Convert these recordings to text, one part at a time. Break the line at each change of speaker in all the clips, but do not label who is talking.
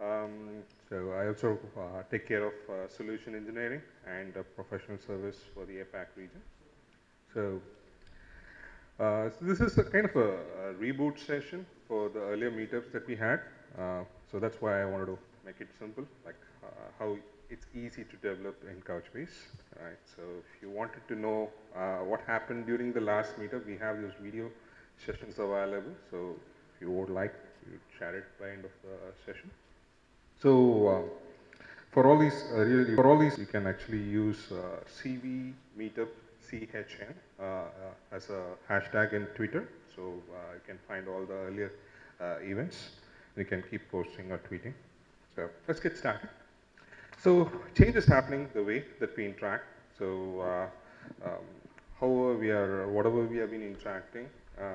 So I also take care of solution engineering and professional service for the APAC region. So, so this is a kind of a reboot session for the earlier meetups that we had. So that's why I wanted to make it simple, like how it's easy to develop in Couchbase. Right. So if you wanted to know what happened during the last meetup, we have those video sessions available. So if you would like, you share it by end of the session. So for all these, you can actually use CV Meetup CHN as a hashtag in Twitter. So you can find all the earlier events. You can keep posting or tweeting. So let's get started. So change is happening the way that we interact. So whatever we have been interacting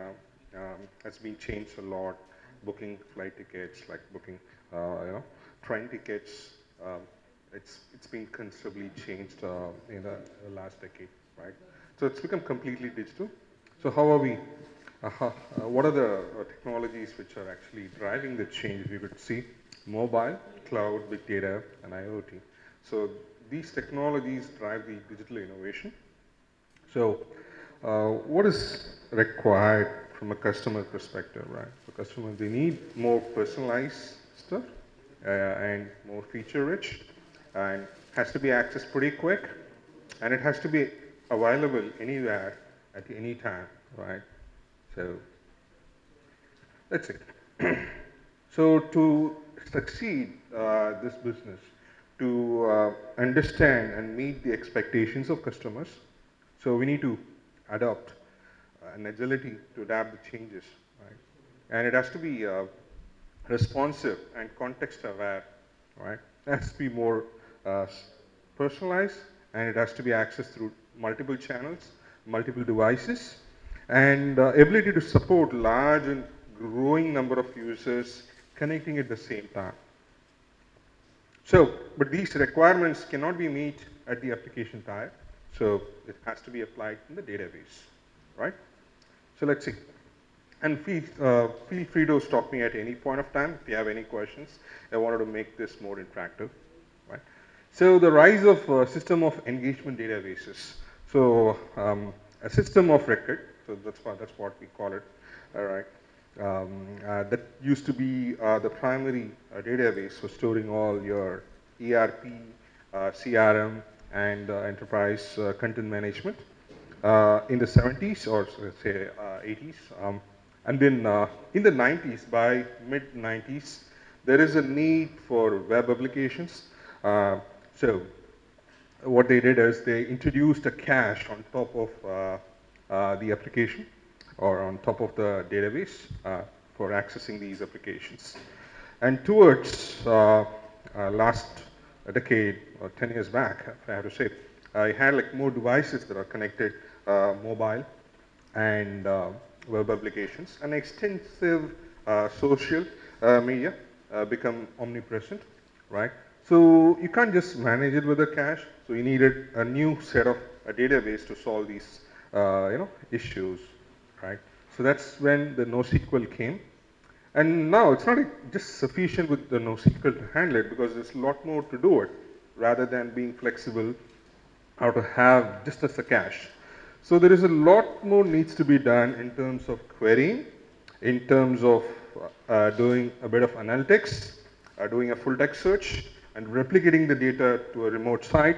has been changed a lot. Booking flight tickets, like booking, train tickets. Um, it's been considerably changed in the last decade, right? So it's become completely digital. So how are we? What are the technologies which are actually driving the change? We could see mobile, cloud, big data, and IoT. So these technologies drive the digital innovation. So what is required from a customer perspective, right? For customers, they need more personalized stuff and more feature rich, and has to be accessed pretty quick, and it has to be available anywhere at any time, right? So that's it. So to succeed this business, to understand and meet the expectations of customers, so we need to adopt an agility to adapt the changes, right? And it has to be responsive and context aware, right? It has to be more uh, personalized, and it has to be accessed through multiple channels, multiple devices, and ability to support large and growing number of users connecting at the same time. So, but these requirements cannot be met at the application type, so it has to be applied in the database, right? So let's see. And feel free to stop me at any point of time if you have any questions. I wanted to make this more interactive, right? So the rise of system of engagement databases. So a system of record. So that's what we call it. All right. That used to be the primary database for storing all your ERP, CRM, and enterprise content management in the 70s or say 80s. And then in the 90s, by mid 90s, there is a need for web applications. So what they did is they introduced a cache on top of the application or on top of the database for accessing these applications. And towards last decade or 10 years back, I have to say, I had like more devices that are connected, mobile and web applications, and extensive social media become omnipresent, right? So you can't just manage it with a cache. So you needed a new set of a database to solve these, issues, right? So that's when the NoSQL came. And now it's not just sufficient with the NoSQL to handle it, because there's a lot more to do it rather than being flexible or to have just as a cache. So there is a lot more needs to be done in terms of querying, in terms of doing a bit of analytics, doing a full text search, and replicating the data to a remote site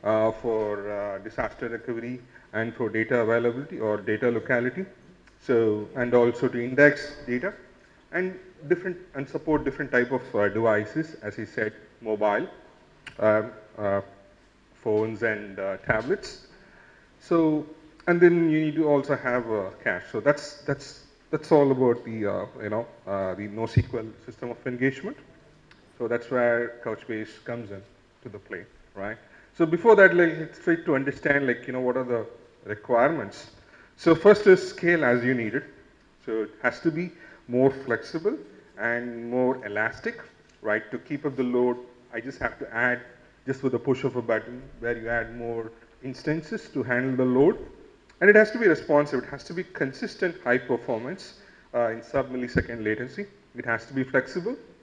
for disaster recovery and for data availability or data locality. So, and also to index data and support different type of devices, as he said, mobile, um, uh, phones and tablets. So, and then you need to also have cache. So that's all about the the NoSQL system of engagement. So that's where Couchbase comes in to the play, right? So before that, like, let's try to understand, like, what are the requirements. So first is scale as you need it. So it has to be more flexible and more elastic, right? To keep up the load, I just have to add, just with the push of a button, where you add more instances to handle the load. And it has to be responsive. It has to be consistent high performance in sub-millisecond latency. It has to be flexible.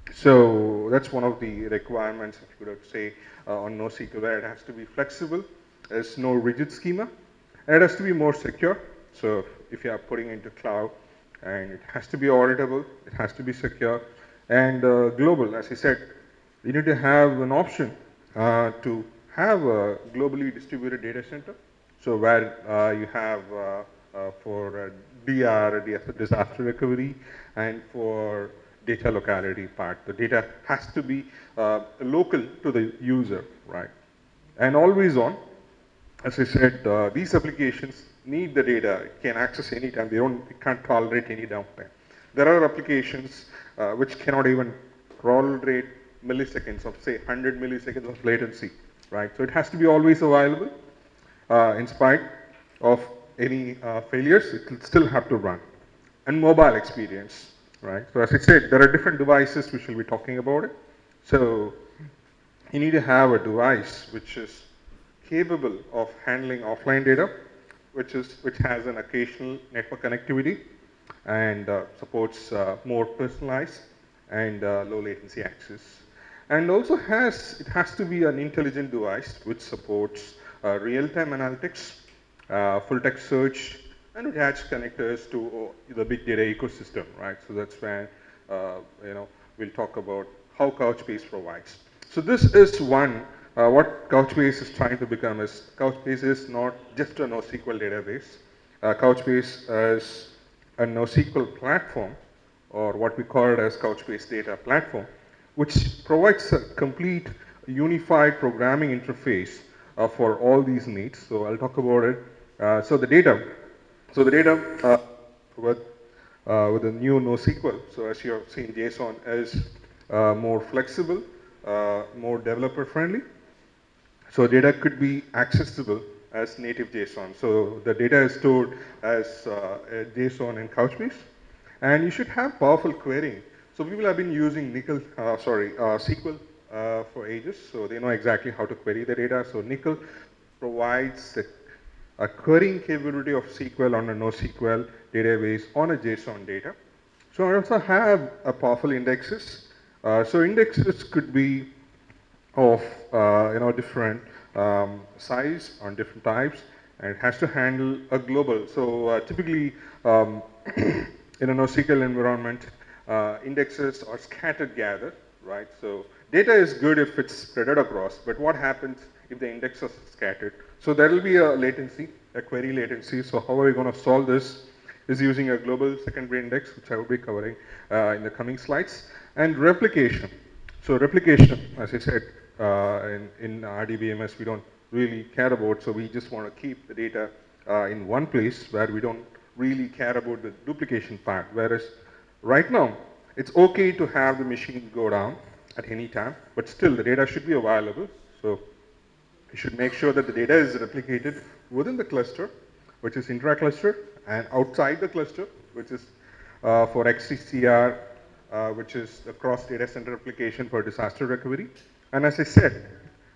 So that's one of the requirements, if you could say, on NoSQL, where it has to be flexible. There's no rigid schema. And it has to be more secure. So if you are putting into cloud, and it has to be auditable, it has to be secure, and global. As I said, you need to have an option to have a globally distributed data center. So where you have for DR, disaster recovery, and for data locality part. The data has to be local to the user, right? And always on. As I said, these applications need the data. It can access anytime. They can't tolerate any downtime. There are applications which cannot even tolerate milliseconds of, say, 100 milliseconds of latency, right? So it has to be always available. In spite of any failures, it will still have to run. And mobile experience, right? So as I said, there are different devices which will be talking about it. So you need to have a device which is capable of handling offline data, which has an occasional network connectivity and supports more personalized and low latency access. And also it has to be an intelligent device which supports real-time analytics, full text search, and attached connectors to the big data ecosystem, right? So that's when we'll talk about how Couchbase provides. So this is what Couchbase is trying to become is Couchbase is not just a NoSQL database. Couchbase is a NoSQL platform, or what we call it as Couchbase Data Platform, which provides a complete unified programming interface for all these needs. So I'll talk about it. So the data with the new NoSQL. So as you have seen, JSON is more flexible, more developer friendly. So data could be accessible as native JSON. So the data is stored as JSON in Couchbase. And you should have powerful querying. So people have been using SQL for ages, so they know exactly how to query the data. So Nickel provides a querying capability of SQL on a NoSQL database on a JSON data. So I also have a powerful indexes. So indexes could be of different size on different types, and it has to handle a global. So typically in a NoSQL environment, indexes are scattered gathered, right? So data is good if it's spread across, but what happens if the indexes are scattered? So there will be a latency, a query latency. So how are we going to solve this? Is using a global secondary index, which I will be covering in the coming slides, and replication. So replication, as I said, in RDBMS, we don't really care about, so we just want to keep the data in one place where we don't really care about the duplication part. Whereas right now, it's okay to have the machine go down at any time, but still the data should be available. So you should make sure that the data is replicated within the cluster, which is intra-cluster, and outside the cluster, which is for XCCR, which is the cross data center application for disaster recovery. And as I said,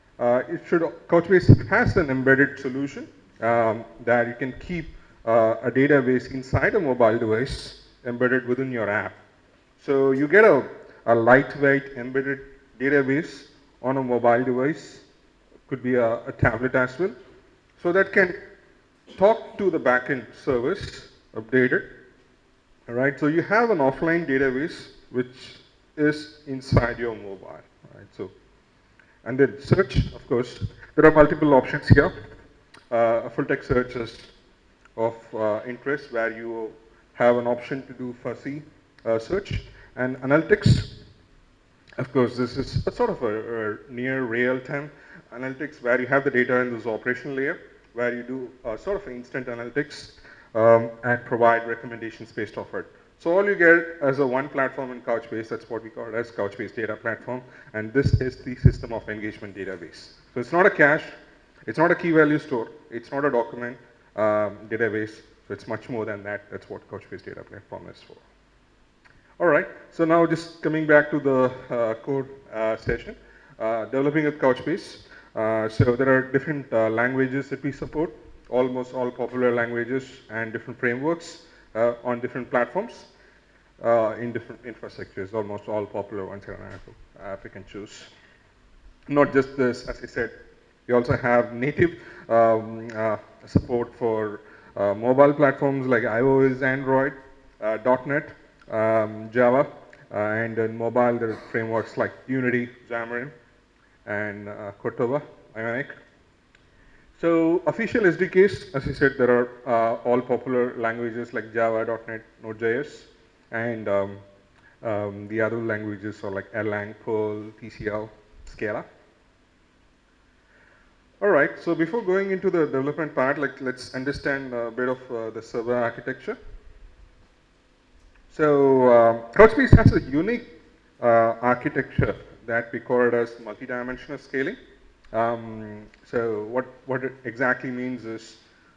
Couchbase has an embedded solution that you can keep a database inside a mobile device embedded within your app. So you get a lightweight embedded database on a mobile device, could be a tablet as well, so that can talk to the backend service, update it. All right, so you have an offline database which is inside your mobile. Right, so and then search, of course, there are multiple options here. A full text search is of interest, where you have an option to do fuzzy search. And analytics, of course, this is a sort of a near real-time analytics, where you have the data in this operational layer, where you do sort of instant analytics and provide recommendations based off it. So all you get as a one platform in Couchbase, that's what we call it as Couchbase Data Platform, and this is the system of engagement database. So it's not a cache, it's not a key value store, it's not a document database, so it's much more than that. That's what Couchbase Data Platform is for. All right, so now just coming back to the core session, developing with Couchbase. So there are different languages that we support, almost all popular languages and different frameworks on different platforms. in different infrastructures, almost all popular ones here if you can choose. Not just this, as I said, we also have native support for mobile platforms like iOS, Android, .NET, Java, and in mobile there are frameworks like Unity, Xamarin, and Cordova, Ionic. So official SDKs, as I said, there are all popular languages like Java, .NET, Node.js, and the other languages are like Erlang, Perl, TCL, Scala. All right, so before going into the development part, let's understand a bit of the server architecture. So Couchbase has a unique architecture that we call it as multidimensional scaling. So what it exactly means is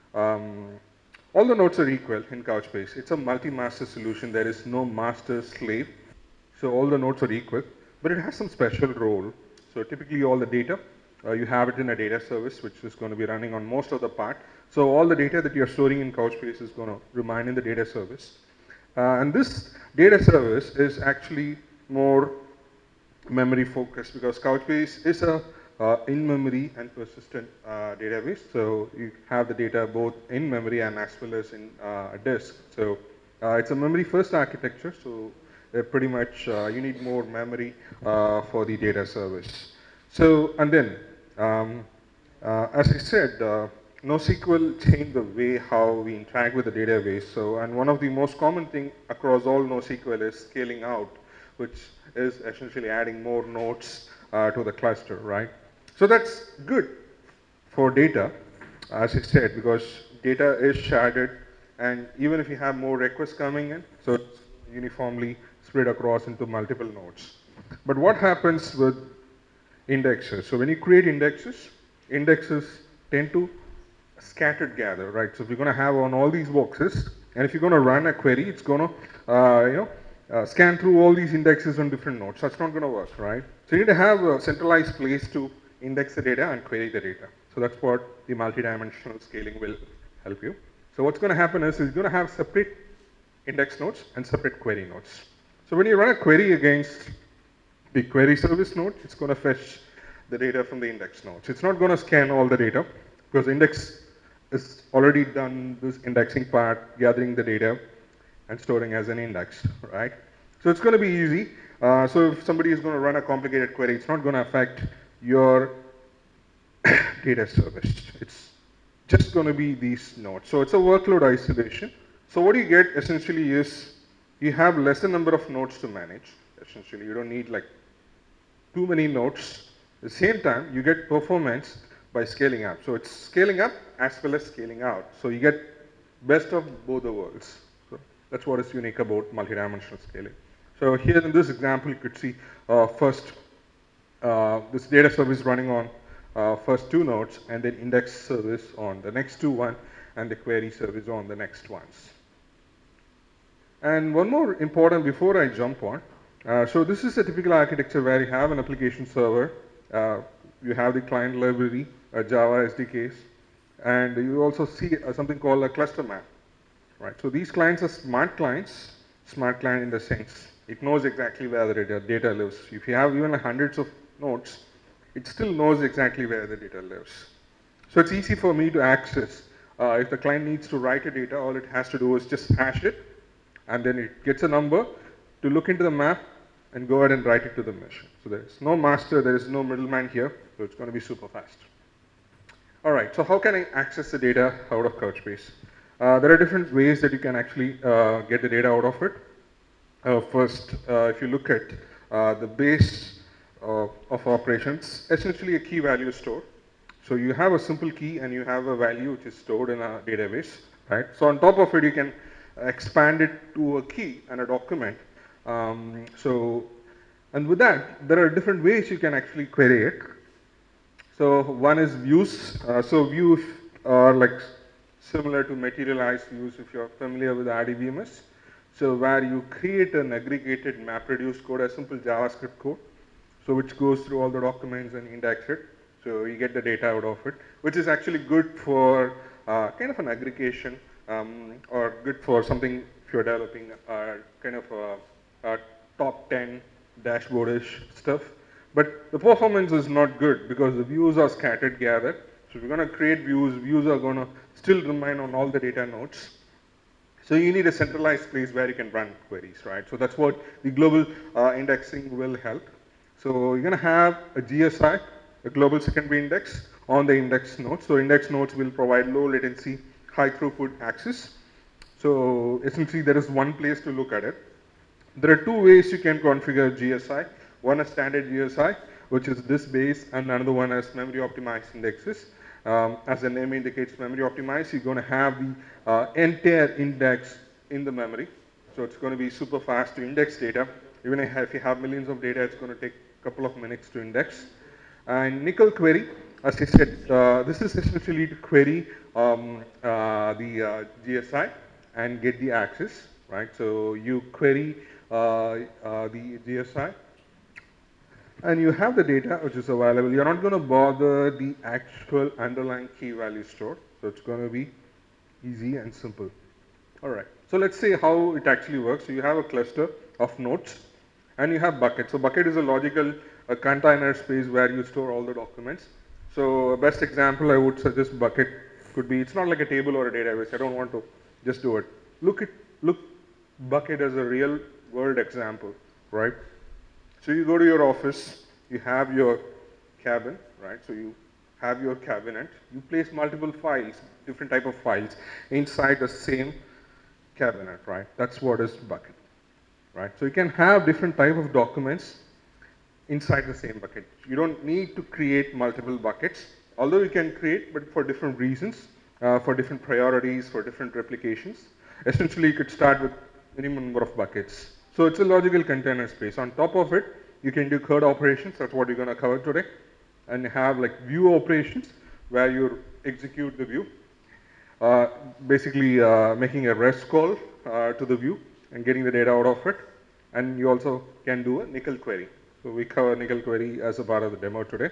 all the nodes are equal in Couchbase. It's a multi-master solution. There is no master slave. So all the nodes are equal, but it has some special role. So typically all the data, you have it in a data service, which is going to be running on most of the part. So all the data that you're storing in Couchbase is going to remain in the data service. And this data service is actually more memory focused because Couchbase is a in-memory and persistent database. So you have the data both in memory and as well as in a disk. So it's a memory first architecture. So pretty much you need more memory for the data service. So, and then, as I said, NoSQL changed the way how we interact with the database. So, and one of the most common thing across all NoSQL is scaling out, which is essentially adding more nodes to the cluster, right? So that's good for data, as I said, because data is sharded, and even if you have more requests coming in, so it's uniformly spread across into multiple nodes. But what happens with indexes? So when you create indexes, indexes tend to scattered gather, right? So if you're going to have on all these boxes, and if you're going to run a query, it's going to scan through all these indexes on different nodes. That's not going to work, right? So you need to have a centralized place to index the data and query the data. So that's what the multidimensional scaling will help you. So what's going to happen is you're going to have separate index nodes and separate query nodes. So when you run a query against the query service node, it's going to fetch the data from the index nodes. It's not going to scan all the data because index is already done this indexing part, gathering the data and storing as an index, right? So it's going to be easy. So if somebody is going to run a complicated query, it's not going to affect your data service. It's just going to be these nodes. So it's a workload isolation. So what you get essentially is you have lesser number of nodes to manage. Essentially, you don't need like too many nodes. At the same time, you get performance by scaling up. So it's scaling up as well as scaling out. So you get best of both the worlds. So that's what is unique about multidimensional scaling. So here in this example, you could see first this data service running on first two nodes, and then index service on the next one, and the query service on the next ones. And one more important before I jump on. So this is a typical architecture where you have an application server, you have the client library, Java SDKs, and you also see something called a cluster map, right? So these clients are smart clients, smart client in the sense it knows exactly where the data lives. If you have even hundreds of nodes, it still knows exactly where the data lives. So it's easy for me to access. If the client needs to write a data, all it has to do is just hash it, and then it gets a number to look into the map and go ahead and write it to the machine. So there's no master, there is no middleman here, so it's going to be super fast. All right, so how can I access the data out of Couchbase? There are different ways that you can actually get the data out of it. First, if you look at the base of operations, essentially a key value store. So you have a simple key and you have a value which is stored in a database, right? So on top of it, you can expand it to a key and a document. And with that, there are different ways you can actually query it. So one is views. So views are like similar to materialized views if you're familiar with RDBMS. So where you create an aggregated MapReduce code, a simple JavaScript code, so which goes through all the documents and index it. So you get the data out of it, which is actually good for kind of an aggregation or good for something if you're developing kind of a top 10 dashboardish stuff. But the performance is not good because the views are scattered gathered. So if you're going to create views, views are going to still remain on all the data nodes. So you need a centralized place where you can run queries, right? So that's what the global indexing will help. So you're going to have a GSI, a global secondary index, on the index nodes. So index nodes will provide low latency, high throughput access. So essentially there is one place to look at it. There are two ways you can configure GSI. One is standard GSI, which is this base, and another one is memory optimized indexes. As the name indicates, memory optimized, you're going to have the entire index in the memory. So it's going to be super fast to index data. Even if you have millions of data, it's going to take a couple of minutes to index. And nickel query, as I said, this is essentially to query the GSI and get the access, right? So you query the GSI, and you have the data which is available. You're not going to bother the actual underlying key value stored, so it's going to be easy and simple. All right, so let's see how it actually works. So you have a cluster of nodes, and you have bucket. So bucket is a logical container space where you store all the documents. So best example I would suggest bucket could be, it's not like a table or a database. I don't want to just do it. Look bucket as a real world example, right? So you go to your office, you have your cabin, right? So you have your cabinet, you place multiple files, different type of files inside the same cabinet, right? That's what is bucket, right? So you can have different type of documents inside the same bucket. You don't need to create multiple buckets, although you can create, but for different reasons, for different priorities, for different replications. Essentially, you could start with minimum number of buckets. So it's a logical container space. On top of it, you can do CRUD operations. That's what we're going to cover today. And have like view operations where you execute the view. Basically making a REST call to the view and getting the data out of it. And you also can do a nickel query. So we cover nickel query as a part of the demo today.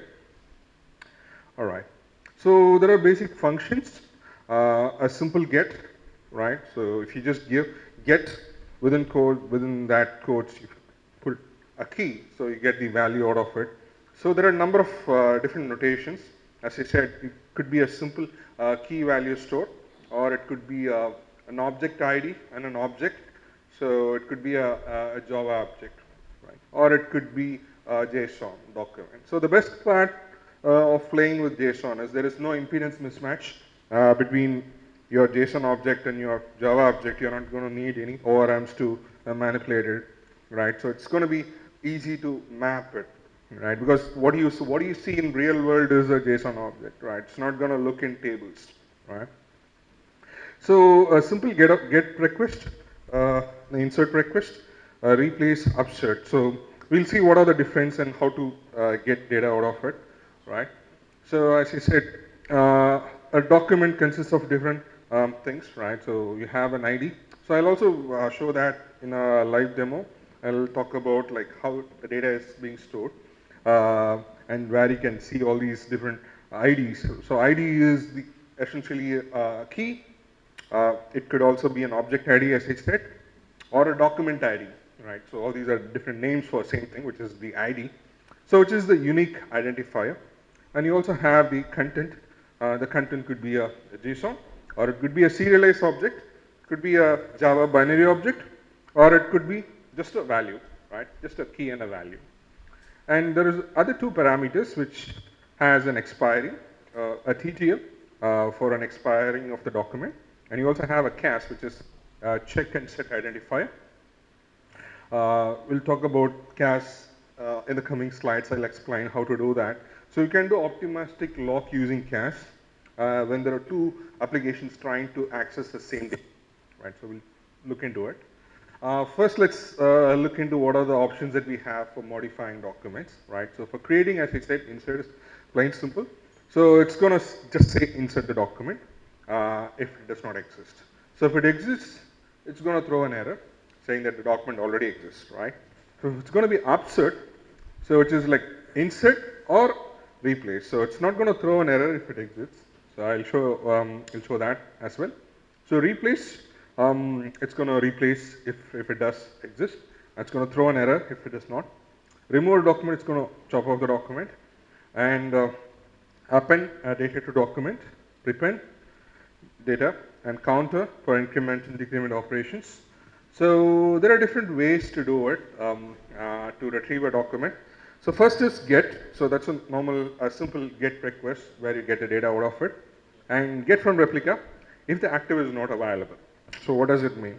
All right. So there are basic functions. A simple get, right? So if you just give get within code, within that code, you put a key, so you get the value out of it. So there are a number of different notations. As I said, it could be a simple key value store, or it could be an object ID and an object. So it could be a Java object, right? Or it could be a JSON document. So the best part of playing with JSON is there is no impedance mismatch between your JSON object and your Java object. You're not going to need any ORMs to manipulate it, right? So it's going to be easy to map it, right? Because what do you see in real world is a JSON object, right? It's not going to look in tables, right? So a simple get request, the insert request, replace upsert. So we'll see what are the difference and how to get data out of it, right? So as I said, a document consists of different things, right? So you have an ID. So I'll also show that in a live demo. I'll talk about like how the data is being stored and where you can see all these different IDs. So ID is essentially a key. It could also be an object ID, as I said, or a document ID, right? So all these are different names for the same thing, which is the ID. So which is the unique identifier. And you also have the content. The content could be a JSON, or it could be a serialized object, it could be a Java binary object, or it could be just a value, right? Just a key and a value. And there is other two parameters which has an expiry, a TTL for an expiring of the document, and you also have a CAS, which is check and set identifier. We'll talk about CAS in the coming slides. I'll explain how to do that. So you can do optimistic lock using CAS when there are two applications trying to access the same data, right? So we'll look into it. First, let's look into what are the options that we have for modifying documents, right? So for creating, as I said, insert is plain simple. So it's going to just say insert the document if it does not exist. So if it exists, it's going to throw an error saying that the document already exists, right? So if it's going to be upsert, so which is like insert or replace. So it's not going to throw an error if it exists. So I'll show that as well. So replace, it's going to replace if it does exist. It's going to throw an error if it does not. Remove a document, it's going to chop off the document. And append data to document, prepend data, and counter for increment and decrement operations. So there are different ways to do it to retrieve a document. So first is get. So that's a normal, simple get request where you get the data out of it. And get from replica if the active is not available. So what does it mean?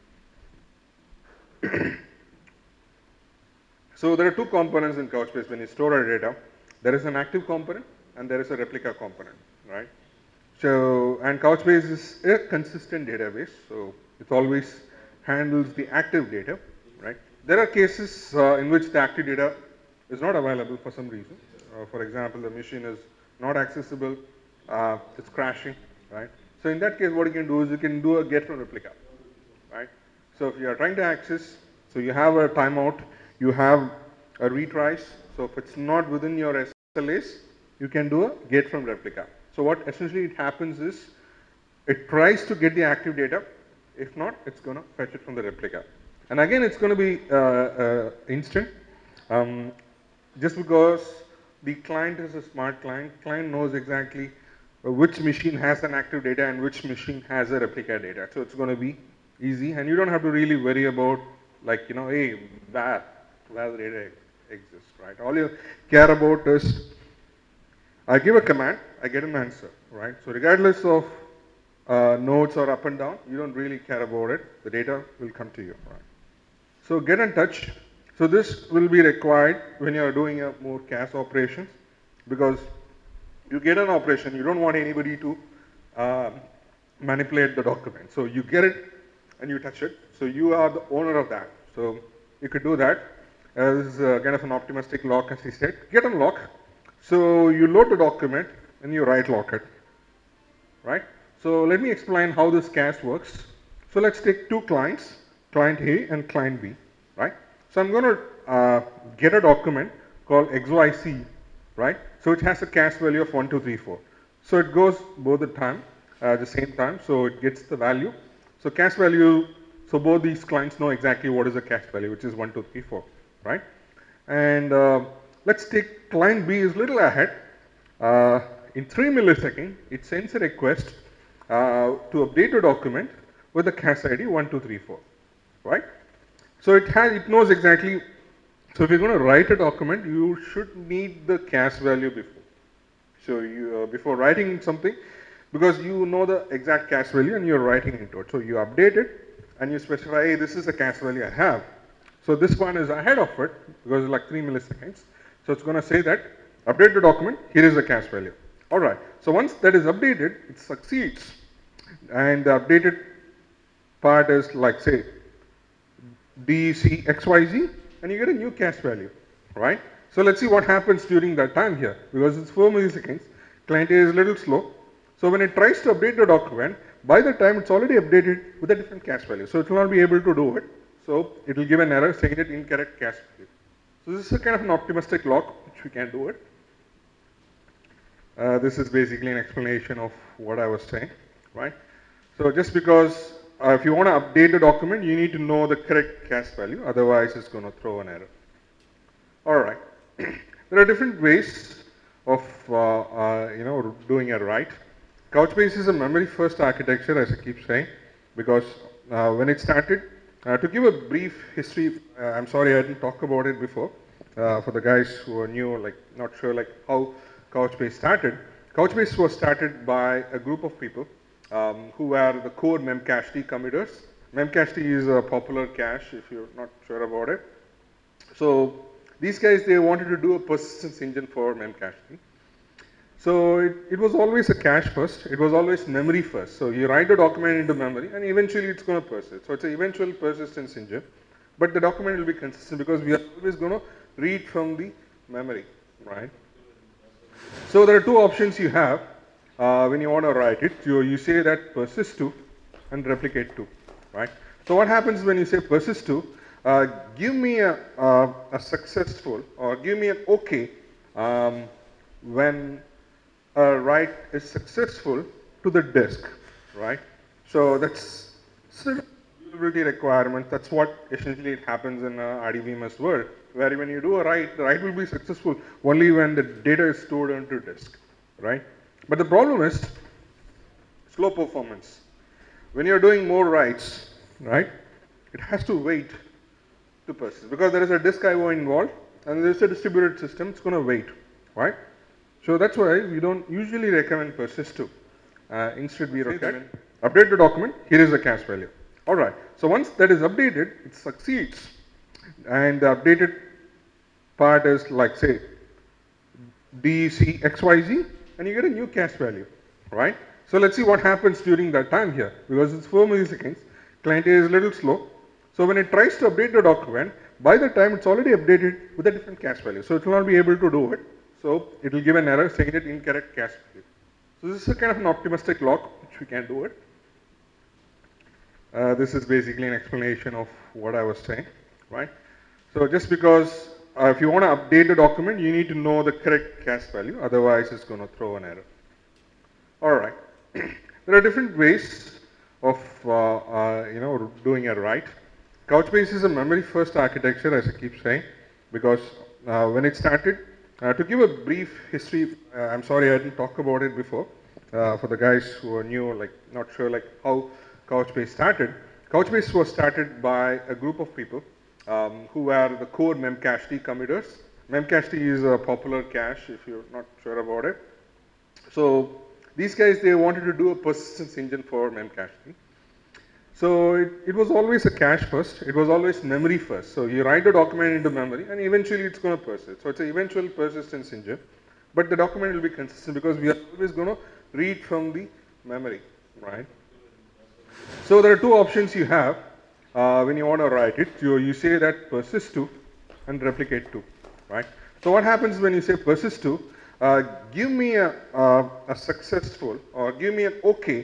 So there are two components in Couchbase when you store a data. There is an active component and there is a replica component, right? So, and Couchbase is a consistent database, so it always handles the active data, right? There are cases in which the active data is not available for some reason. For example, the machine is not accessible, it's crashing, right? So in that case, what you can do is you can do a get from replica, right? So if you are trying to access, so you have a timeout, you have a retries. So if it's not within your SLAs, you can do a get from replica. So what essentially it happens is, it tries to get the active data. If not, it's going to fetch it from the replica. And again, it's going to be instant. Just because the client is a smart client, client knows exactly which machine has an active data and which machine has a replica data. So it's going to be easy, and you don't have to really worry about, like, you know, hey, where the data exists, right? All you care about is, I give a command, I get an answer, right? So regardless of nodes or up and down, you don't really care about it. The data will come to you, right? So get in touch. So this will be required when you are doing a more CAS operations, because you get an operation, you don't want anybody to manipulate the document. So you get it and you touch it. So you are the owner of that. So you could do that. This is kind of an optimistic lock, as he said. Get unlock. So you load the document and you write lock it, right? So let me explain how this CAS works. So let's take two clients, client A and client B, right? So I'm going to get a document called XYC, right? So it has a CAS value of 1, 2, 3, 4. So it goes both the same time, so it gets the value. So CAS value, so both these clients know exactly what is the CAS value, which is 1, 2, 3, 4, right? And let's take client B is little ahead. In 3 milliseconds, it sends a request to update a document with the CAS ID 1, 2, 3, 4, right? So it knows exactly. So if you're going to write a document, you should need the CAS value before. So you before writing something, because you know the exact CAS value and you're writing into it. So you update it and you specify, hey, this is the CAS value I have. So this one is ahead of it because it's like 3 milliseconds. So it's going to say that, update the document, here is the CAS value. All right. So once that is updated, it succeeds. And the updated part is like, say, DCXYZ, and you get a new CAS value, right? So let's see what happens during that time here, because it's 4 milliseconds. Client A is a little slow. So when it tries to update the document, by the time it's already updated with a different CAS value. So it will not be able to do it. So it will give an error saying that incorrect CAS value. So this is a kind of an optimistic lock, which we can do it. This is basically an explanation of what I was saying, right? So just because if you want to update the document, you need to know the correct CAS value, otherwise it's going to throw an error. All right. There are different ways of doing it right. Couchbase is a memory-first architecture, as I keep saying, because when it started, to give a brief history, I'm sorry I didn't talk about it before. For the guys who are new, like not sure like how Couchbase started. Couchbase was started by a group of people who are the core Memcached committers. Memcached is a popular cache if you're not sure about it. So these guys, they wanted to do a persistence engine for Memcached. So it was always a cache first, it was always memory first. So you write the document into memory and eventually it's going to persist. So it's an eventual persistence engine, but the document will be consistent because we are always going to read from the memory, right? So there are two options you have when you want to write it. You say that persist to and replicate to, right? So what happens when you say persist to? Give me a successful, or give me an OK when a write is successful to the disk, right? So that's durability requirement. That's what essentially it happens in RDBMS world, where when you do a write, the write will be successful only when the data is stored onto disk, right? But the problem is slow performance. When you're doing more writes, right, it has to wait to persist because there is a disk IO involved and there's a distributed system, it's going to wait, right? So that's why we don't usually recommend persist2. Instead, we recommend update the document, here is the cache value. All right, so once that is updated, it succeeds. And the updated part is like, say, DCXYZ, and you get a new cache value, right? So let's see what happens during that time here, because it's 4 milliseconds. Client is a little slow. So when it tries to update the document, by the time it's already updated with a different cache value. So it will not be able to do it. So it will give an error saying it incorrect cache value. So this is a kind of an optimistic lock, which we can do it. This is basically an explanation of what I was saying, right? So just because if you want to update the document, you need to know the correct cache value, otherwise it's going to throw an error. All right. There are different ways of doing a write. Couchbase is a memory-first architecture, as I keep saying, because when it started, to give a brief history, I'm sorry I didn't talk about it before. For the guys who are new, like not sure like how Couchbase started. Couchbase was started by a group of people who were the core Memcached committers. Memcached is a popular cache if you're not sure about it. So these guys, they wanted to do a persistence engine for Memcached. So it was always a cache first. It was always memory first. So you write the document into memory and eventually it's going to persist. So it's an eventual persistence engine. But the document will be consistent because we are always going to read from the memory, right? So there are two options you have when you want to write it. You say that persist2 and replicate2, right? So what happens when you say persist2? Give me a successful or give me an okay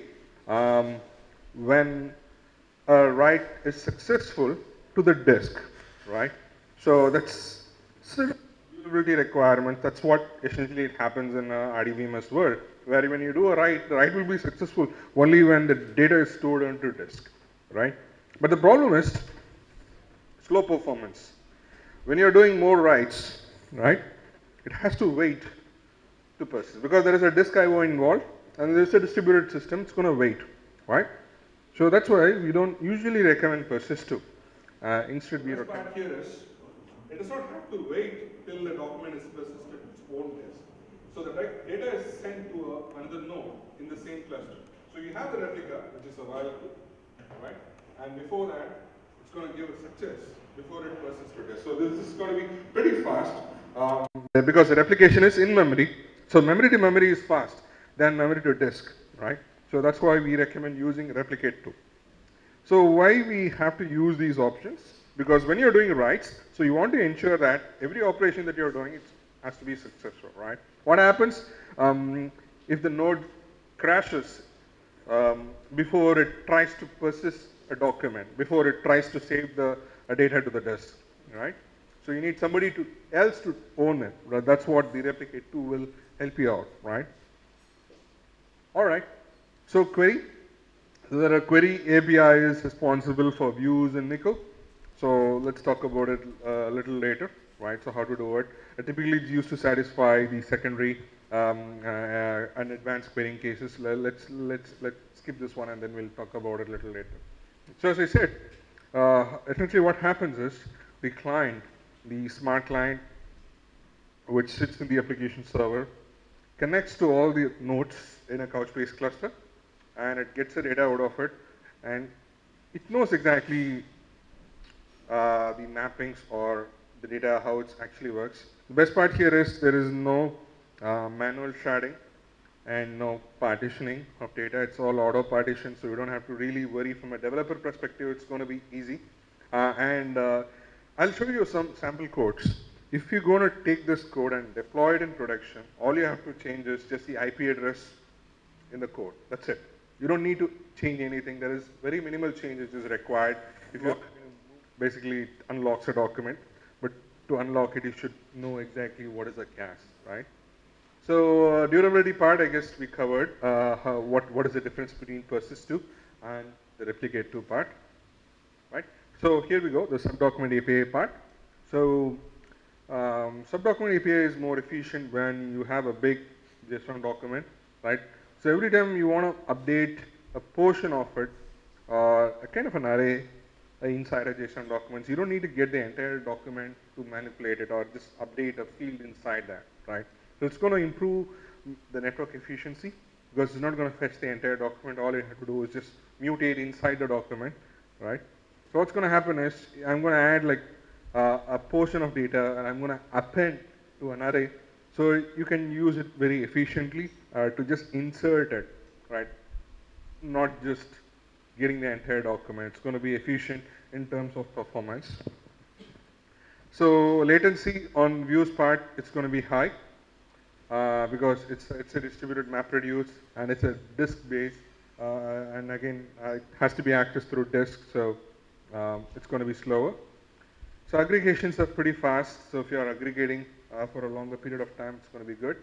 when a write is successful to the disk, right? So that's durability requirement. That's what essentially it happens in RDBMS world, where when you do a write, the write will be successful only when the data is stored onto disk, right? But the problem is slow performance. When you're doing more writes, right, it has to wait to persist because there is a disk IO involved and there's a distributed system, it's going to wait, right? So that's why we don't usually recommend persist2. Instead, we recommend. Here is, it does not have to wait till the document is persisted in its own disk. So the data is sent to another node in the same cluster. So you have the replica, which is available, right? And before that, it's going to give a success before it persists to disk. So this is going to be pretty fast because the replication is in memory. So memory to memory is fast than memory to disk, right? So that's why we recommend using replicate2. So why we have to use these options? Because when you're doing writes, so you want to ensure that every operation that you're doing, it has to be successful, right? What happens if the node crashes before it tries to persist a document, before it tries to save the data to the disk, right? So you need somebody else to own it. Right? That's what the replicate2 will help you out, right? All right. So query. So there are query APIs responsible for views in Nickel. So let's talk about it a little later, right? So how to do it. Typically it's used to satisfy the secondary and advanced querying cases. Let's skip this one and then we'll talk about it a little later. So as I said, essentially what happens is the client, the smart client, which sits in the application server, connects to all the nodes in a Couchbase cluster, and it gets the data out of it, and it knows exactly the mappings or the data, how it actually works. The best part here is there is no manual sharding and no partitioning of data. It's all auto partition, so you don't have to really worry from a developer perspective. It's going to be easy. I'll show you some sample codes. If you're going to take this code and deploy it in production, all you have to change is just the IP address in the code. That's it. You don't need to change anything. There is very minimal change which is required. If you basically it unlocks a document, but to unlock it, you should know exactly what is a cache, right? So durability part, I guess we covered. What is the difference between persist2 and the replicate to part, right? So here we go, the subdocument API part. So subdocument API is more efficient when you have a big JSON document, right? So every time you want to update a portion of it, a kind of an array inside a JSON document, you don't need to get the entire document to manipulate it or just update a field inside that, right? So it's going to improve the network efficiency because it's not going to fetch the entire document. All you have to do is just mutate inside the document, right? So what's going to happen is I'm going to add like a portion of data and I'm going to append to an array. So you can use it very efficiently to just insert it, right? Not just getting the entire document. It's going to be efficient in terms of performance. So latency on views part, it's going to be high because it's a distributed MapReduce and it's a disk based and again it has to be accessed through disk, so it's going to be slower. So aggregations are pretty fast, so if you are aggregating for a longer period of time, it's going to be good.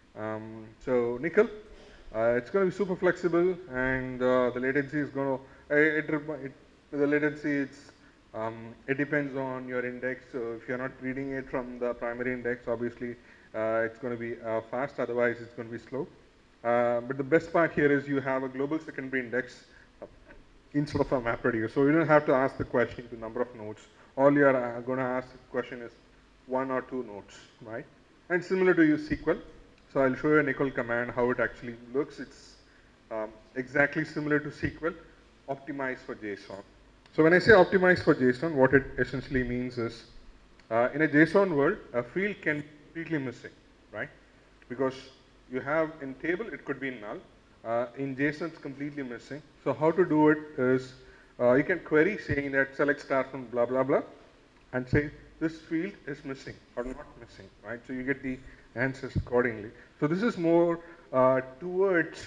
So Nickel, it's going to be super flexible, and the latency is going to, the latency, it depends on your index. So if you're not reading it from the primary index, obviously it's going to be fast, otherwise it's going to be slow. But the best part here is you have a global secondary index instead of a MapReduce. So you don't have to ask the question to number of nodes. All you're going to ask the question is 1 or 2 nodes, right? And similar to use SQL. So I'll show you a Nickel command, how it actually looks. It's exactly similar to SQL, optimized for JSON. So when I say optimized for JSON, what it essentially means is, in a JSON world, a field can be completely missing, right? Because you have in table, it could be null. In JSON, it's completely missing. So how to do it is, you can query saying that select star from blah, blah, blah, and say this field is missing or not missing, right? So you get the answers accordingly. So this is more towards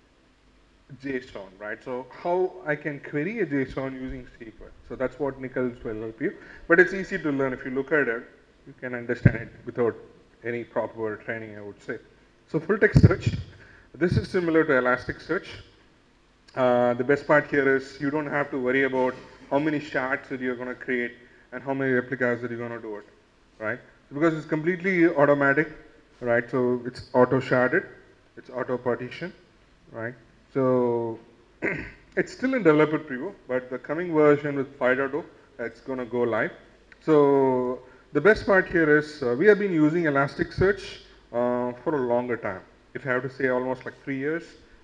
JSON, right? So how I can query a JSON using SQL. So that's what Nickel will help you. But it's easy to learn. If you look at it, you can understand it without any proper training, I would say. So full text search, this is similar to Elasticsearch. The best part here is you don't have to worry about how many shards that you're going to create and how many replicas that you're going to do it, right? Because it's completely automatic, right? So it's auto-sharded, it's auto-partition, right? So it's still in developer preview, but the coming version with 5.0, it's going to go live. So the best part here is we have been using Elasticsearch for a longer time. If I have to say almost like 3 years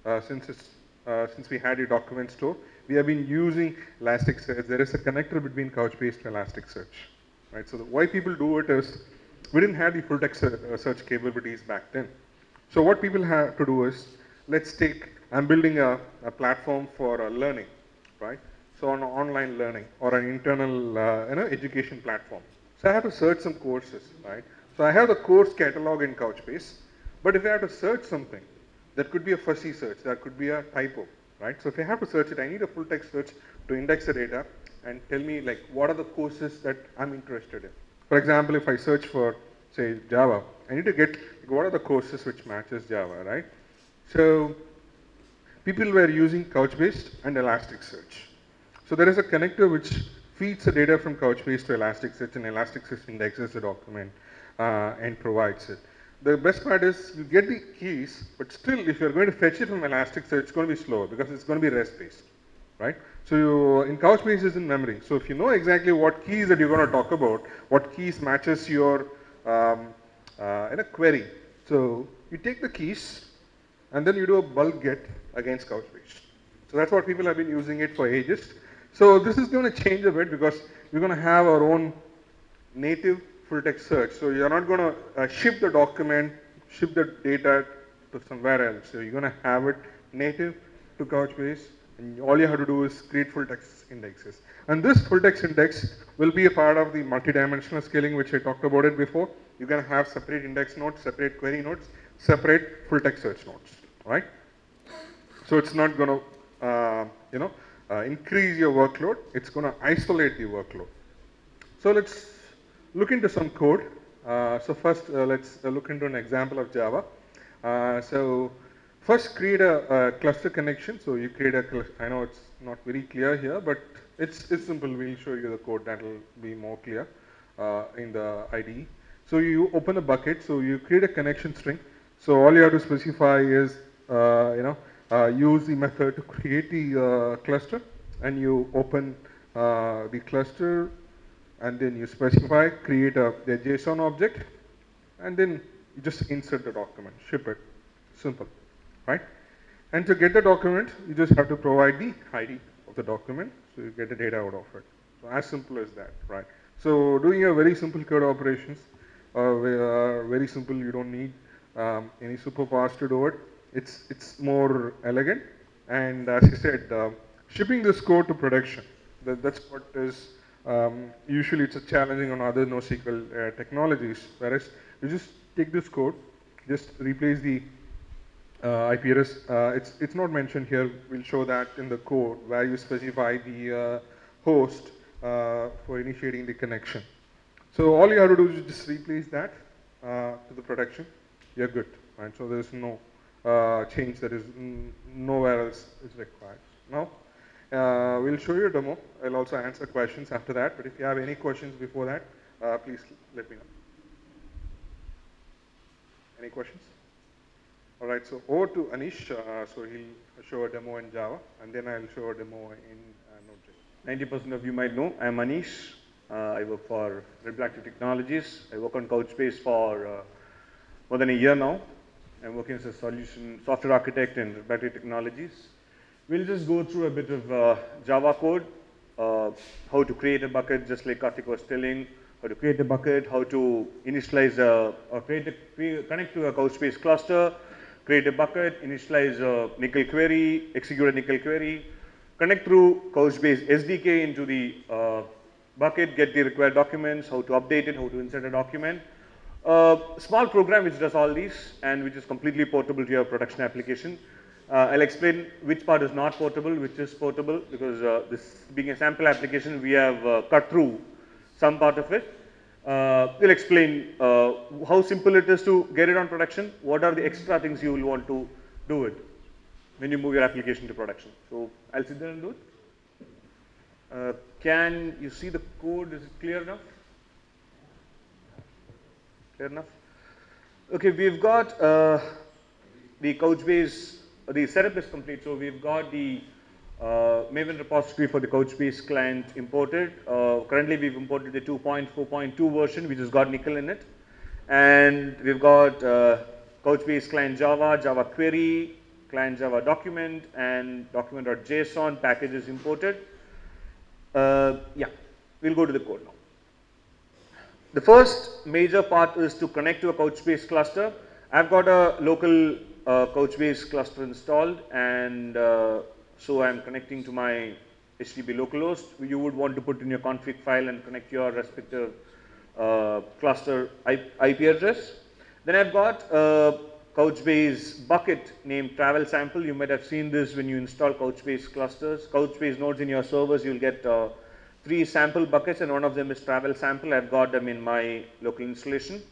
since we had a document store, we have been using Elasticsearch. There is a connector between Couchbase to Elasticsearch, right? So why people do it is we didn't have the full text search capabilities back then. So what people have to do is, let's take, I'm building a platform for learning, right? So an online learning or an internal education platform. So I have to search some courses, right? So I have the course catalog in Couchbase, but if I have to search something, that could be a fuzzy search, that could be a typo, right? So if I have to search it, I need a full text search to index the data and tell me like what are the courses that I'm interested in. For example, if I search for, say, Java, I need to get what are the courses which matches Java, right? So people were using Couchbase and Elasticsearch. So there is a connector which feeds the data from Couchbase to Elasticsearch, and Elasticsearch indexes the document and provides it. The best part is you get the keys, but still if you're going to fetch it from Elasticsearch, it's going to be slower because it's going to be REST-based, right? So in Couchbase is in memory. So if you know exactly what keys that you're going to talk about, what keys matches your in a query. So you take the keys and then you do a bulk get against Couchbase. So that's what people have been using it for ages. So this is going to change a bit because we're going to have our own native full text search. So you're not going to ship the document, ship the data to somewhere else. So you're going to have it native to Couchbase, and all you have to do is create full text indexes. And this full text index will be a part of the multidimensional scaling, which I talked about it before. You're going to have separate index nodes, separate query nodes, separate full text search nodes, right? So it's not going to, increase your workload. It's going to isolate the workload. So let's look into some code. So first, let's look into an example of Java. So First, create a cluster connection. So you create a cluster. I know it's not very clear here, but it's simple. We'll show you the code that will be more clear in the IDE. So you open a bucket. So you create a connection string. So all you have to specify is use the method to create the cluster, and you open the cluster, and then you specify create the JSON object, and then you just insert the document, ship it. Simple, right? And to get the document, you just have to provide the ID of the document, so you get the data out of it. So as simple as that, right? So doing a very simple code operations, very simple. You don't need any superpowers to do it. It's more elegant, and as I said, shipping this code to production. That's what is usually it's a challenging on other NoSQL technologies. Whereas you just take this code, just replace the IP address. It's not mentioned here. We'll show that in the code where you specify the host for initiating the connection. So all you have to do is just replace that to the production. You're good, right? So there's no change that is nowhere else is required. Now we'll show you a demo. I'll also answer questions after that. But if you have any questions before that, please let me know. Any questions? All right, so over to Anish. So he'll show a demo in Java, and then I'll show a demo in Node.js.
90% of you might know, I'm Anish. I work for Red Black Technologies. I work on Couchbase for more than a year now. I'm working as a software architect in Red Black Technologies. We'll just go through a bit of Java code, how to create a bucket, just like Karthik was telling, how to create a bucket, how to initialize or connect to a Couchbase cluster, create a bucket, initialize a NiQL query, execute a NiQL query, connect through Couchbase SDK into the bucket, get the required documents, how to update it, how to insert a document. Small program which does all these and which is completely portable to your production application. I'll explain which part is not portable, which is portable, because this being a sample application, we have cut through some part of it. We'll explain how simple it is to get it on production, what are the extra things you will want to do it when you move your application to production. So I'll sit there and do it. Can you see the code? Is it clear enough? Clear enough? Okay, we've got the Couchbase, the setup is complete. So we've got the Maven repository for the Couchbase client imported. Currently, we've imported the 2.4.2 version, which has got NiQL in it. And we've got Couchbase client Java, Java query, client Java document, and document.json packages imported. Yeah, we'll go to the code now. The first major part is to connect to a Couchbase cluster. I've got a local Couchbase cluster installed, and so I'm connecting to my HTTP localhost. You would want to put in your config file and connect your respective cluster IP address. Then I've got a Couchbase bucket named travel sample. You might have seen this when you install Couchbase clusters. Couchbase nodes in your servers, you'll get 3 sample buckets, and one of them is travel sample. I've got them in my local installation.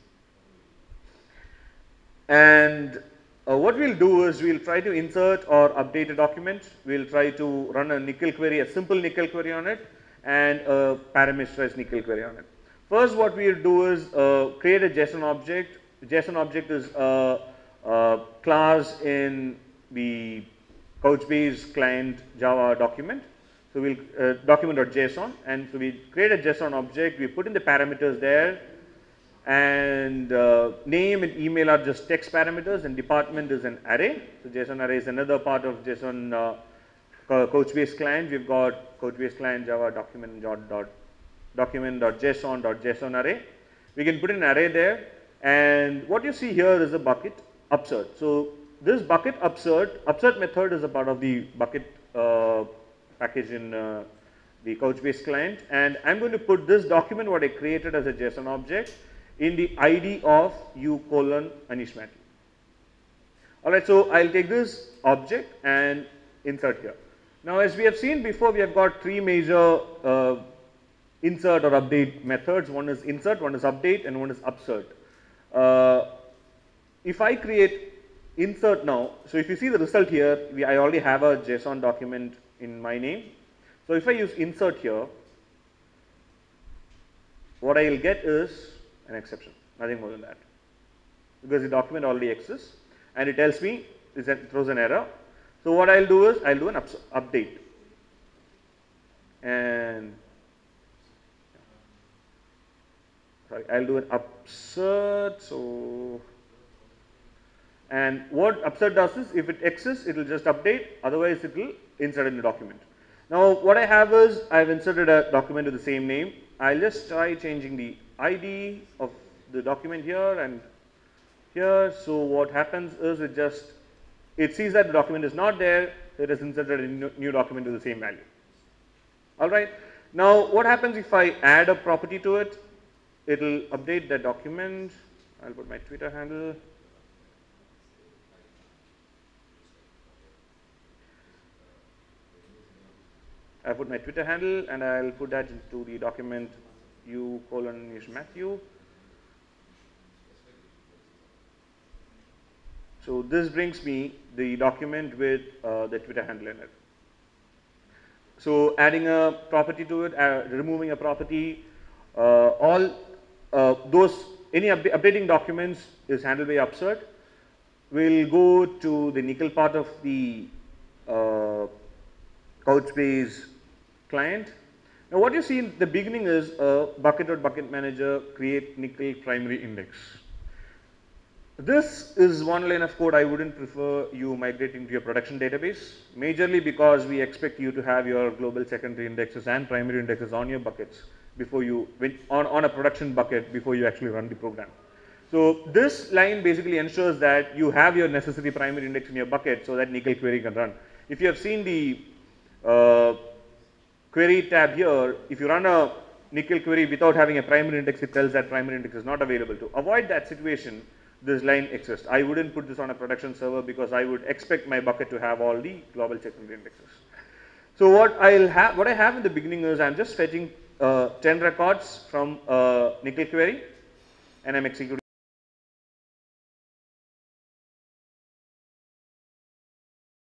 And what we'll do is we'll try to insert or update a document. We'll try to run a NiQL query, a simple NiQL query on it, and a parameterized NiQL query on it. First, what we'll do is create a JSON object. The JSON object is a class in the Couchbase client Java document. So we'll document.json, and so we create a JSON object. We put in the parameters there. And name and email are just text parameters, and department is an array. So JSON array is another part of JSON Couchbase client. We've got Couchbase client Java document.json.json array. We can put an array there, and what you see here is a bucket upsert. So this bucket upsert method is a part of the bucket package in the Couchbase client, and I'm going to put this document what I created as a JSON object in the ID of u:\Anish Mathew. All right, so I'll take this object and insert here. Now, as we have seen before, we have got 3 major insert or update methods. One is insert, one is update, and one is upsert. If insert now. So if you see the result here, I already have a JSON document in my name. So if I use insert here, what I will get is an exception, nothing more than that. Because the document already exists and it tells me, it throws an error. So what I'll do is, I'll do an update. And sorry, I'll do an upsert. So, and what upsert does is, if it exists, it will just update, otherwise it will insert in the document. Now what I have is, I've inserted a document with the same name. I'll just try changing the ID of the document here and here. So what happens is, it sees that the document is not there, it has inserted a new document with the same value. Alright, now what happens if I add a property to it? It will update that document. I'll put my Twitter handle. I put my Twitter handle and I'll put that into the document u:Matthew. So this brings me the document with the Twitter handle in it. So adding a property to it, removing a property, any updating documents is handled by upsert. We'll go to the Nickel part of the Couchbase client. Now what you see in the beginning is a bucket manager create Nickel primary index. This is one line of code I wouldn't prefer you migrating to your production database, majorly because we expect you to have your global secondary indexes and primary indexes on your buckets before you, on a production bucket before you actually run the program. So this line basically ensures that you have your necessary primary index in your bucket so that Nickel query can run. If you have seen the query tab here, if you run a Nickel query without having a primary index, it tells that primary index is not available. To avoid that situation, this line exists. I wouldn't put this on a production server because I would expect my bucket to have all the global secondary indexes. So what I have in the beginning is, I'm just fetching 10 records from Nickel query and I'm executing